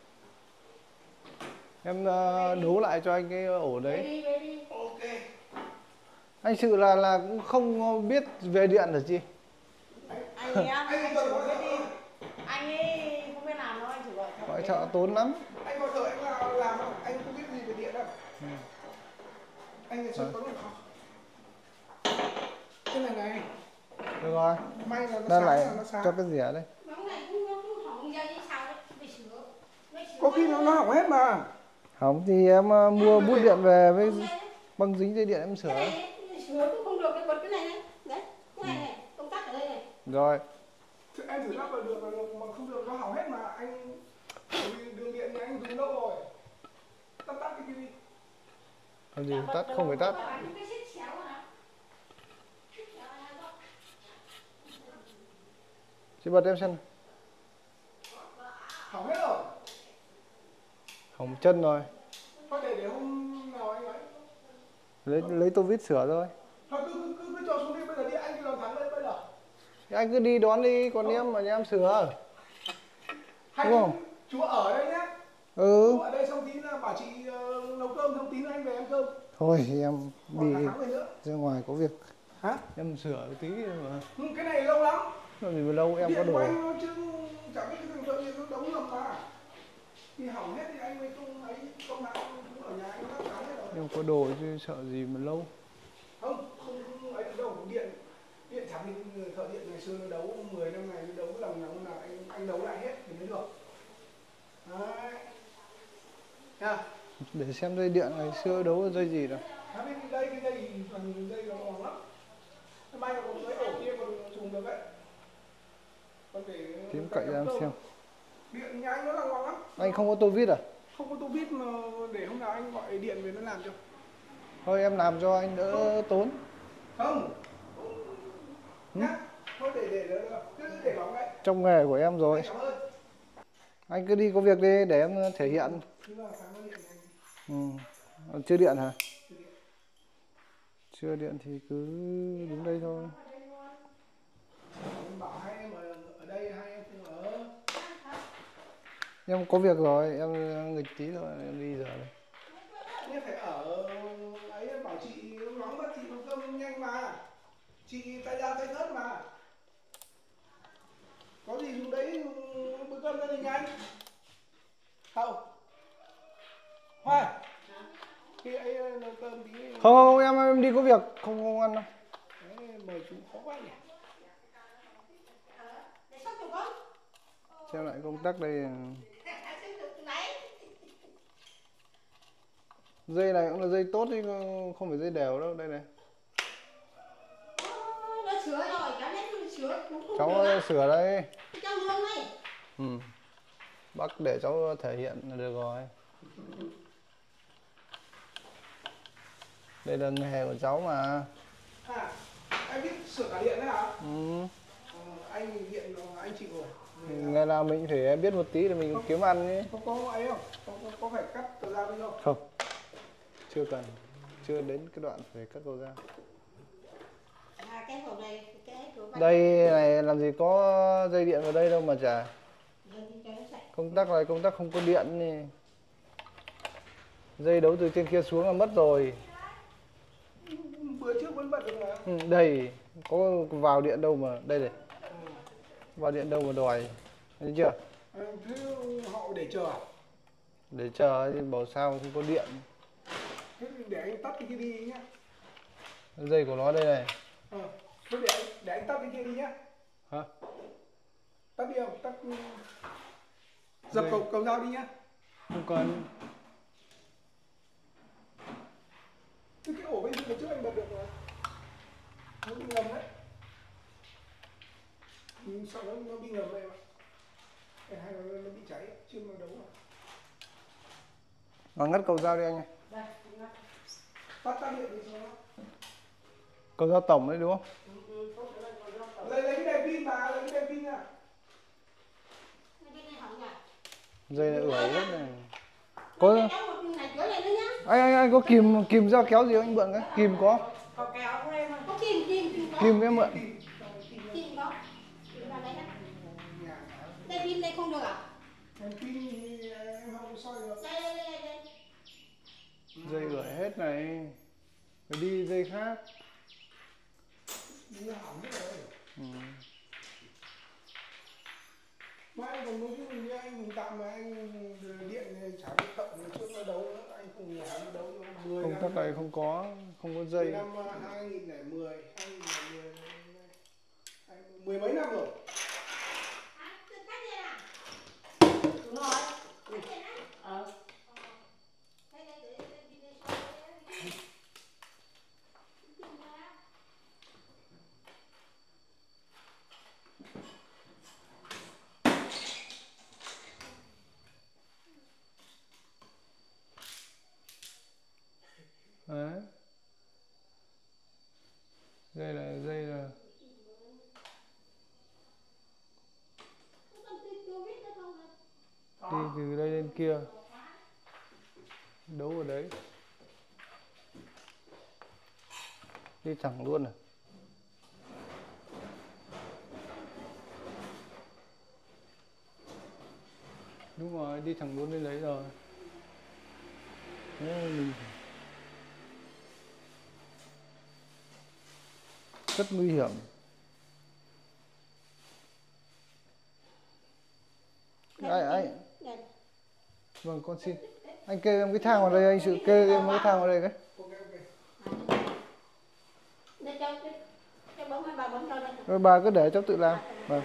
Em uh, đấu lại cho anh cái ổ đấy. Đi, đi, đi. Ok. Anh sự là là cũng không biết về điện hả chị? Anh ấy, anh Anh anh gọi chỉ thợ biết đi. Anh ấy không biết làm đâu, anh chỉ gọi thợ. Gọi về. thợ tốn lắm. Anh gọi thợ anh làm, làm anh không biết gì về điện đâu. Ừ. Anh ngày xưa có được không? Cái này này. Được rồi. May là nó Đây sáng lại là nó sáng. cho cái dẻ đây. Nóng này cũng nó cũng hỏng giờ như sao đấy, phải sửa. Phải sửa. Có khi nó nó hỏng hết mà. Không thì em uh, mua bút điện về với băng dính dây điện em sửa. Cái này sửa cũng không được, cái bật cái này này. Đấy, cái này này, công tắc ở đây này. Rồi. Thì anh thử lắp vào được là được, mà không được nó hỏng hết mà anh đường điện thì anh dùng lâu rồi. Tắt tắt cái kia đi. Làm gì tắt, không phải tắt. Cái xích xéo rồi nào. Xích xéo này đó. Chị bật em xem. Hỏng hết rồi. Hỏng chân rồi. Thôi để để hôm nào anh ấy. Lấy lấy tô vít sửa thôi. Thôi cứ cứ cứ, cứ cho xuống đi, bây giờ đi anh đi đón thắng đây bây giờ. Thì anh cứ đi đón đi, còn em mà nhà em sửa. Hay Đúng không? chú ở đây nhá. Ừ. Chú ở đây xong tí là bảo chị uh, nấu cơm, xong tí nữa anh về ăn cơm. Thôi thì em Còn đi cả tháng về nữa. ra ngoài có việc. Hả? Em sửa tí mà. Ừ, cái này lâu lắm. Làm gì mà lâu em có Điện của đồ. anh nó chứ chẳng biết cái thằng thợ điện nó đóng ngầm mà. Thì hỏng hết thì anh mới không ấy, công hãng cũng ở nhà anh nó lắp sáng hết rồi. Em có đồ chứ sợ gì mà lâu. Không, không, không ấy đâu, điện điện chẳng thì người thợ điện ngày xưa nó đấu mười năm ngày nó đấu cái lòng nóng là anh anh đấu lại hết thì mới được. Đấy. Nha. Để xem dây điện ngày xưa đấu là dây gì đâu. À, bên đây cái dây phần dây nó mỏng lắm. May là còn cái ổ kia còn dùng được đấy. Còn để Tím cậy ra em xem. điện nhà anh nó là ngon lắm. Anh không có tô vít à? Không có tô vít mà để hôm nào anh gọi điện về nó làm cho. Thôi em làm cho anh đỡ tốn. Không. Nhá. Thôi để để để cứ để bóng đấy. Trong nghề của em rồi. Cảm ơn. Anh cứ đi có việc đi để em thể hiện. Ừ. Chưa điện hả? Chưa điện thì cứ đứng đây thôi. Em bảo hai em ở đây, hai em không ở. Em có việc rồi, em nghịch tí rồi, em đi giờ đây. Em phải ở ấy, em bảo chị nóng mất chị nấu cơm nhanh mà. Chị tay ra tay thất mà. Có gì dùng đấy bữa cơm gia đình anh. Không. Hoa. Khi ấy nấu cơm tí. Không, không em em đi có việc, không không ăn đâu. Đấy, mời chú khó quá nhỉ. Để sao chụp con? Xem lại công tắc đây. Dây này cũng là dây tốt chứ không phải dây đều đâu, đây này. Nó sửa rồi, cháu đến nó sửa cũng không Cháu được. sửa đây. Cháu luôn này. Ừ. Bác để cháu thể hiện là được rồi. Đây là nghề của cháu mà. À, anh biết sửa cả điện đấy hả? Ừ. Ờ, anh điện anh chịu rồi. Ngày nào mình phải biết một tí để mình Không. kiếm ăn nhé. Có có ấy không? Có, có, có phải cắt cầu dao đi không? Không. Chưa cần. Chưa đến cái đoạn phải cắt cầu dao. À, cái hộp này, cái hộp này. Đây này làm gì có dây điện vào đây đâu mà chả. Rồi đi cho nó sạch. Công tắc này công tắc không có điện này. Dây đấu từ trên kia xuống là mất rồi. Bữa trước vẫn bật được mà. Ừ, đây có vào điện đâu mà đây này. Vào điện đâu mà đòi. Thấy chưa? À, thế họ để chờ à? Để chờ thì bảo sao không có điện. Thế thì để anh tắt cái kia đi nhá. Dây của nó đây này. Ờ, thế để anh, để anh tắt cái kia đi nhá. Hả? Tắt đi không? Tắt dập Dây. cầu cầu dao đi nhá. Không cần. Thế cái ổ bên trước anh bật được rồi. Nó bị ngầm đấy. Ừ, sợ nó nó bị ngầm đây mà. Hay là nó bị cháy chưa mà đấu mà. Mà ngắt cầu dao đi anh ơi. Đây, ngắt. Tắt tắt điện đi cho nó. Cầu dao tổng đấy đúng không? Ừ, ừ, không phải là cầu dao tổng. Lấy lấy cái đèn pin mà, lấy cái đèn pin nha. Cái này hỏng nhỉ? Dây này ủi hết này. Có Có cháu một này chữa này nữa nhá. Anh anh anh có kìm kìm dao kéo gì không? Anh mượn cái kìm có. Có kéo của em không? Có kim kim kim có. Kìm cái mượn. Kim có. Kim vào đây nhá. Đây pin đây không được à? Em pin thì em không soi được. Đây đây đây đây. Dây gửi hết này. Phải đi dây khác. Nó hỏng hết rồi. Ừ. Mà anh còn nói với mình anh mình tạm mà anh điện trả cái cộng trước nó đấu nữa, anh không nhà nó đấu cho mười Công năm. tắc này không có, không có dây. Năm hai nghìn lẻ mười, hai nghìn lẻ mười, mười mấy năm rồi. À, tự cắt đi à? Đúng rồi. Cắt đi á. Ờ. Đây đây để để đi đây sau đây. Đấy. Dây là dây là đi từ đây lên kia, đấu ở đấy, đi thẳng luôn à? Đúng rồi, đi thẳng luôn lên đấy rồi. Đấy, mình rất nguy hiểm. Anh anh vâng, con xin anh kê em cái thang vào đây, anh sự kê em cái thang vào đây cái. Để cho cho bấm hai bà bấm cho đây. Rồi bà cứ để cháu tự làm. Vâng.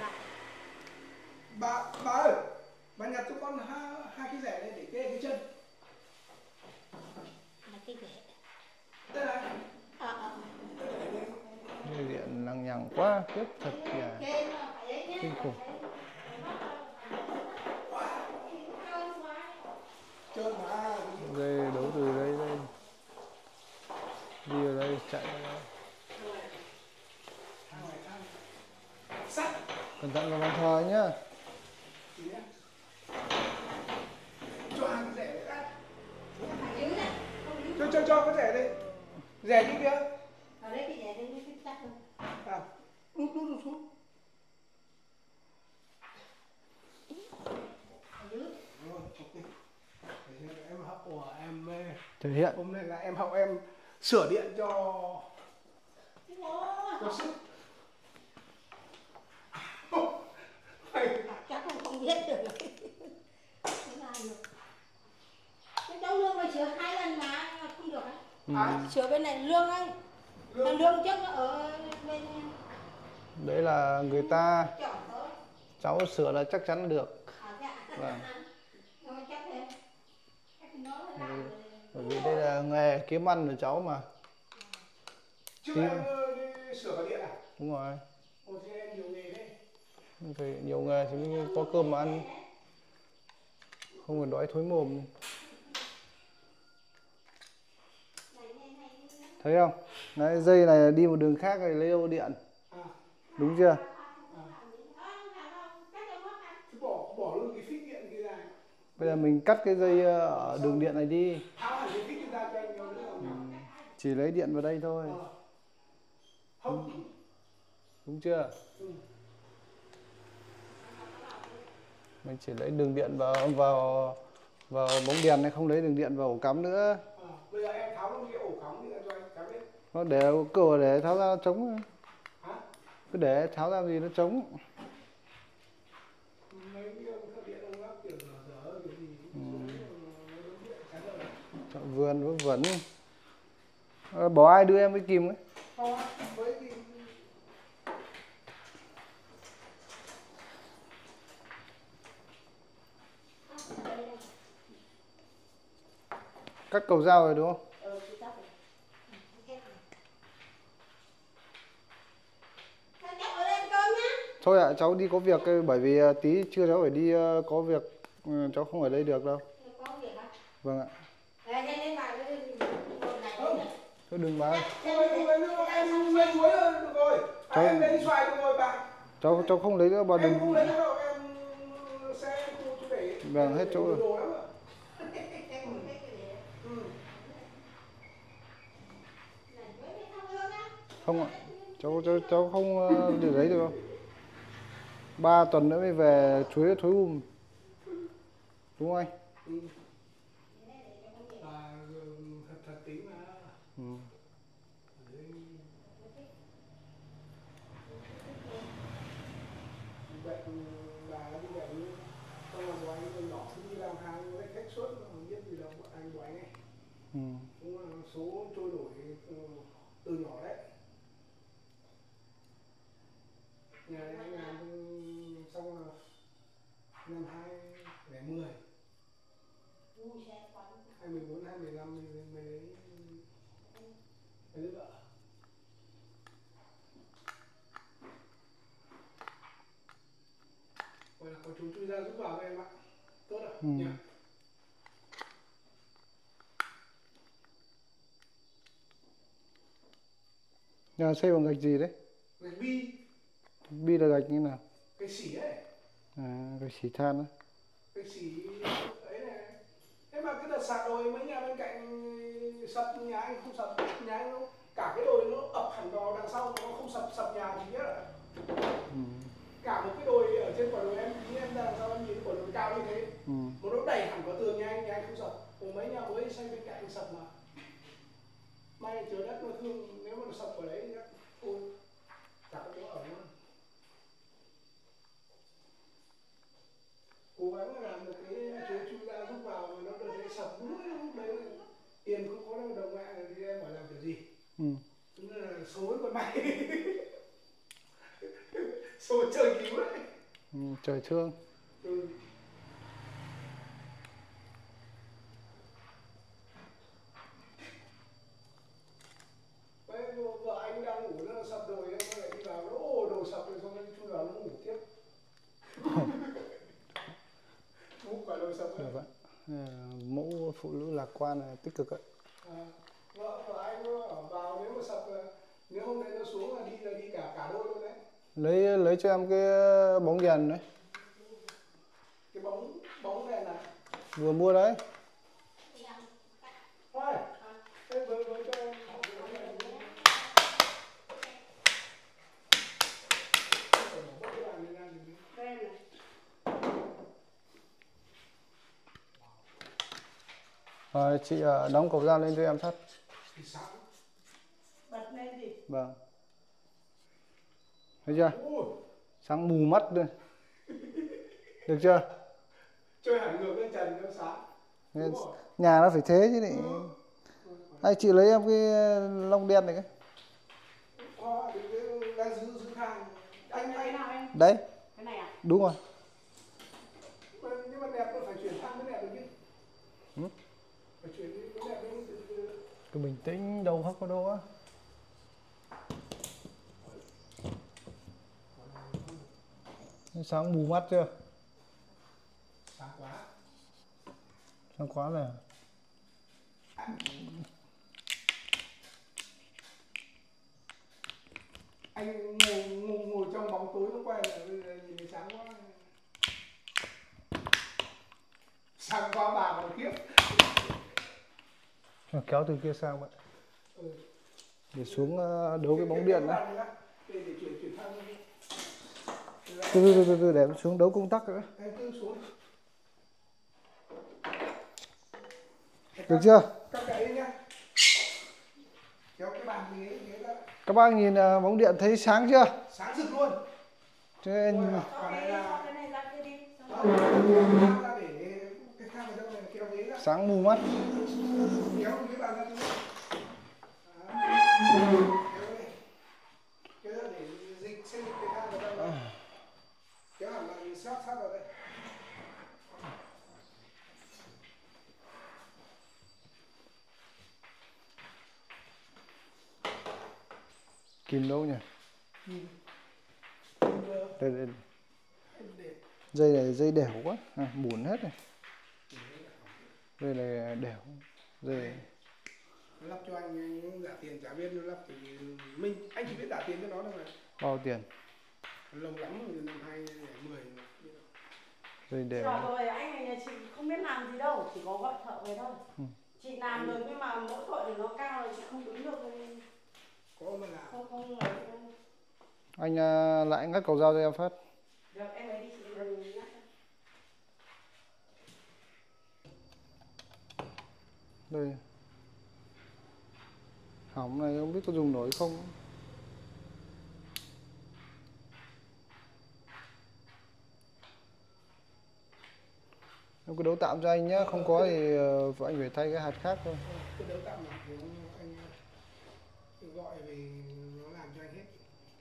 Bà bà ơi, bà nhặt cho con hai, hai cái rẻ này để kê cái chân. Là cái ghế. Đây này. À à. Dây điện lằng nhằng quá, khiếp thật là kinh khủng. Trơn mà. Dây đấu từ đây lên, đi ở đây chạy ở đây. Sắt. Cẩn thận vào bàn thờ nhá. Cho hai cái rẻ đấy. Cho cho cho cái rẻ đây. Rẻ cái kia. Ở đây cái rẻ đây nó chắc hơn. À, đút đút đút xuống. Rồi, ok. Em học của em Thể hiện. hôm nay là em học em sửa điện cho cho sức. Chắc không không biết được. Không làm được. Cái cháu lương mà sửa hai lần mà không được á. Ừ. À, Sửa bên này lương anh. Lương, lương trước nó ở bên Đấy là người ta, chọn tới. cháu sửa là chắc chắn được. À, dạ. Vâng. Nhưng mà chắc thế. Chắc nó là làm rồi. Bởi vì đây là nghề kiếm ăn của cháu mà. trước Tim. em ờ, đi sửa cả điện à? Đúng rồi. Ồ, thế em nhiều nghề đấy. Phải nhiều nghề thì mới có cơm mà ăn. Không phải đói thối mồm. Thấy không? Đấy, dây này đi một đường khác này lấy đâu điện. À, Đúng chưa? chứ bỏ bỏ luôn cái phích điện kia ra. Bây giờ mình cắt cái dây ở đường điện này đi. Tháo hẳn cái phích kia ra cho anh nhiều nữa không? Chỉ lấy điện vào đây thôi. Ờ. Không. Đúng chưa? Ừ. Mình chỉ lấy đường điện vào vào vào bóng đèn này, không lấy đường điện vào ổ cắm nữa. À, bây giờ em tháo luôn cái ổ cắm đi ra cho anh cắm hết. Nó để cửa để tháo ra trống. Hả? Cứ để tháo ra gì nó trống. Mấy cái ông thợ điện ông lắp kiểu dở dở kiểu gì Ừ. chán rồi. Chọn vườn vớ vẩn. À, bỏ ai đưa em cái kìm ấy. Không, với cái Cắt cầu dao rồi đúng không? Ừ, chị cắt rồi. Các cháu ở đây ăn cơm nhá. Thôi ạ, cháu đi có việc ấy, bởi vì à, tí chưa cháu phải đi à, có việc, ừ, cháu không ở đây được đâu. Có việc hả? Vâng ạ. Đây, đây, đây, bà, đây, đây, đây, này, đây, này. Thôi đừng bà ơi. không lấy không lấy nữa, em lấy chuối rồi, được rồi. À, Thôi. em lấy xoài được rồi bà. Cháu cháu không lấy nữa bà Em đừng. không lấy nữa đâu, em sẽ cô chú để. Vâng, hết chỗ rồi. Đồ lắm ạ. Ừ. Không ạ, cháu cháu cháu không ờ, để đấy được đâu. Ba tuần nữa mới về chuối thối um. Đúng không anh? Ừ. Bà thật thật tính mà. Ừ. Bệnh bà đi bệnh xong rồi của anh nhỏ đi làm hàng lấy khách suốt mà không biết gì đâu anh của anh ấy. Ừ. Cũng là số trôi nổi từ nhỏ đấy. Nhà này anh làm xong là năm hai lẻ mười hai mười bốn hai mười lăm mình mới lấy lấy vợ. Gọi là có chú chui ra giúp vào em ạ. Tốt ạ. Ừ. Nhỉ? Nhà xây bằng gạch gì đấy? Gạch bi. Bi là gạch như nào? Cái xỉ ấy. À, gạch xỉ than á. Cái xỉ ấy này. Thế mà cái đợt sạt đồi mấy nhà bên cạnh sập nhà anh không sập nhà anh đâu. Cả cái đồi nó ập hẳn vào đằng sau nó không sập sập nhà gì hết ạ. Ừ. Cả một cái đồi ở trên quả đồi em tí em ra đằng sau em nhìn quả đồi cao như thế. Ừ. Mà nó đẩy hẳn vào tường nhà anh, nhà anh không sập. Còn mấy nhà mới xây bên cạnh sập mà. May trời đất nó thương, nếu mà nó sập ở đấy thì thôi chả có chỗ ở luôn. Cố gắng làm được cái chú chui ra giúp vào mà nó đợt đấy sập đúng lúc đấy tiền không có đâu đồng mẹ thì em phải làm kiểu gì. Ừ. Nên là số với con mày. Số trời cứu đấy. Ừ. Trời thương. Ừ. Đấy, vợ anh đang ngủ nó sập đồi nó lại đi vào nó ồ đồ sập rồi xong nó chui vào nó ngủ tiếp. Ngủ cả đồi sập ấy. Được ạ. Mẫu phụ nữ lạc quan là tích cực ạ. À, vợ vợ anh nó ở vào nếu mà sập nếu hôm nay nó xuống là đi là đi cả cả đôi luôn đấy. Lấy lấy cho em cái bóng đèn đấy. Cái bóng bóng đèn này Vừa mua đấy. Hoài, thế với với cho em học cái bóng đèn đi. Quen này. Rồi chị uh, đóng cầu dao lên cho em thắt. Thì sáng. Bật lên gì? Vâng. Thấy chưa? Ui, Sáng mù mắt rồi. Được chưa? chơi hẳn ngược lên trần cho sáng. Nên nhà nó phải thế chứ này. Ừ. Hay chị lấy em cái lông đen này cái. Có, thì cái đang giữ giữ thang. Anh Cái anh nào em? Đấy. Cái này à? Đúng rồi. nhưng mà đẹp nó phải chuyển thang mới đẹp được chứ. Ừ? Phải chuyển cái đẹp đấy. Cứ bình tĩnh, đầu không có đâu á. Sáng mù mắt chưa? Sáng quá. Sáng quá rồi. Anh ngồi, ngồi, ngồi trong bóng tối nó quay lại nhìn thấy sáng quá. Sáng quá bà còn khiếp. Kéo từ kia sang vậy. Ừ. Để xuống đấu cái bóng điện đấy. Để, để chuyển chuyển thang đi. Từ từ từ từ để xuống đấu công tắc nữa. Em cứ xuống. Được chưa? Các cái nhá. Kéo cái bàn ghế ghế ra. Các bác nhìn bóng điện thấy sáng chưa? Sáng rực luôn. Trên... Còn này là cái này ra kia đi. ra để cái thang ở trong này kéo ghế ra. Sáng mù mắt. Kéo cái bàn ra đi. Kéo đây. Kéo ra để dịch xây cái thang ở trong này. Kéo hẳn lại sát sát vào đây. Kìm đâu nhỉ? Ừ. Đây, đây. Dây này dây đẻo quá, à, bùn hết này. Dây này đẻo. Dây Lắp cho anh, anh trả tiền trả viên nó lắp thì mình anh chỉ biết trả tiền cho nó thôi mà. bao tiền? Lâu lắm rồi năm hai mười. Dây đẻo. Rồi rồi, anh này nhà chị không biết làm gì đâu, chỉ có gọi thợ về thôi. Ừ. Chị làm được nhưng mà mỗi tội thì nó cao rồi chị không đứng được. có mà làm. Không không nói không. Anh uh, lại ngắt cầu dao cho em phát. Được em ấy đi chị đừng nhắc. Đây. Hỏng này không biết có dùng nổi không. Em cứ đấu tạm cho anh nhé, không có thì uh, anh phải thay cái hạt khác thôi. Cứ đấu tạm nào thì anh gọi về nó làm cho anh hết.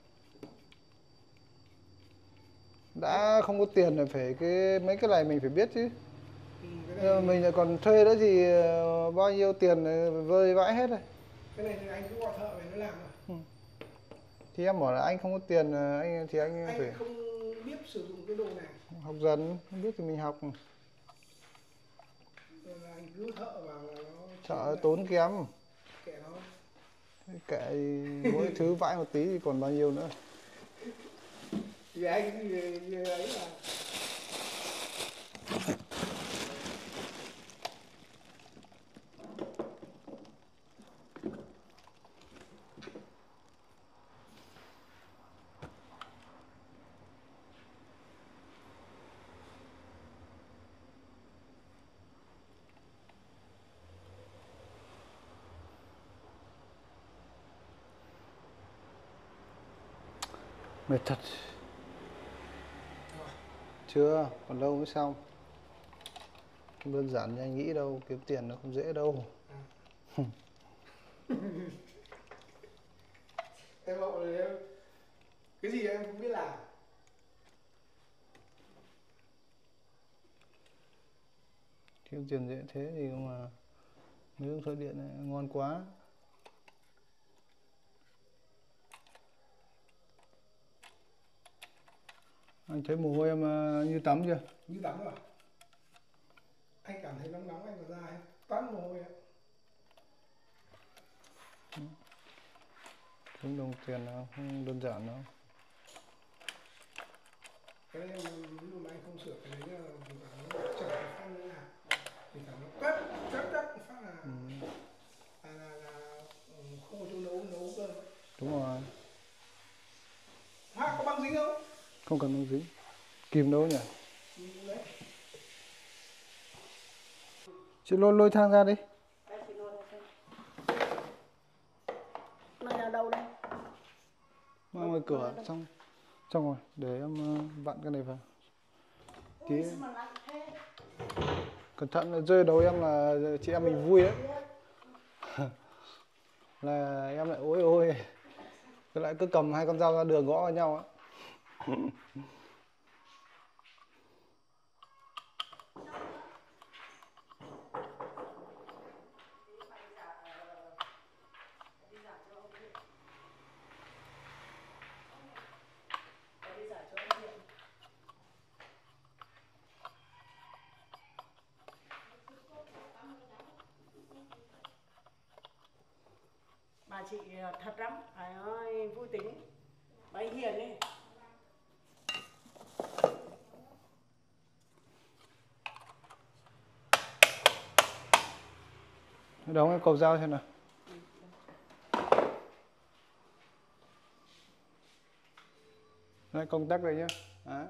Đã không có tiền là phải cái mấy cái này mình phải biết chứ. Ừ, cái này, Mình lại còn thuê đó thì uh, bao nhiêu tiền vơi vãi hết rồi. cái này thì anh cứ gọi thợ về nó làm rồi. Ừ. Thì em bảo là anh không có tiền anh thì anh, Anh phải không biết sử dụng cái đồ này. học dần, không biết thì mình học. Nên là anh cứ thợ vào là nó Sợ tốn kém. kệ nó. Kệ mỗi thứ vãi một tí thì còn bao nhiêu nữa. Thì anh như, như ấy là Mệt thật. Chưa, còn lâu mới xong. Không đơn giản như anh nghĩ đâu, kiếm tiền nó không dễ đâu. à. Em bảo là em cái gì em cũng biết làm. Kiếm tiền dễ thế thì mà nướng thợ điện này ngon quá. Anh thấy mồ hôi em uh, như tắm chưa? Như tắm rồi. Anh cảm thấy nóng nóng anh vào da ấy, toát mồ hôi ạ. Kiếm đồng tiền nó không đơn giản đâu. Cái này ví dụ mà anh không sửa cái đấy là vì nó chở cái phát nữa là thì cả nó quét chắc chắc phát là Ừ. là, là, là không có chỗ nấu nấu cơm. Đúng rồi. Hoa có băng dính không? Không cần băng dính. Kìm đâu nhỉ? Ừ, đấy. Chị lôi lôi thang ra đi. Nó là đâu đây? Mang ngoài cửa xong xong rồi để em uh, vặn cái này vào. Tí cẩn thận là rơi đầu em là chị em mình vui đấy. Là em lại ôi ôi. Cứ lại cứ cầm hai con dao ra đường gõ vào nhau á. Bà chị thật lắm, phải ơi, vui tính. Bà ấy hiền ấy. Đóng cái cầu dao xem nào. Đấy, công tắc đây nhá. Đấy.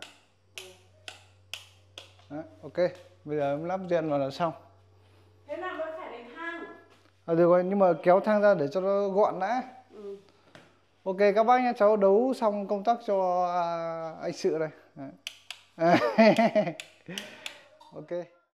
Đấy, ok. Bây giờ em lắp điện vào là xong. Thế nào vẫn phải lấy thang. À, được rồi, nhưng mà kéo thang ra để cho nó gọn đã. Ừ. Ok các bác nhé, cháu đấu xong công tắc cho à, anh Sự đây. Đấy. Ok.